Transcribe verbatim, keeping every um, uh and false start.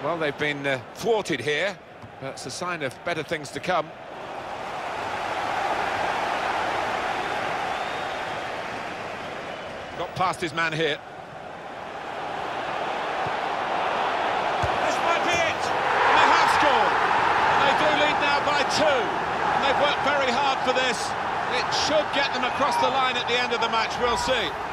Well, they've been uh, thwarted here, but it's a sign of better things to come. Got past his man here. This might be it! And they have scored! And they do lead now by two. And they've worked very hard for this. It should get them across the line at the end of the match, we'll see.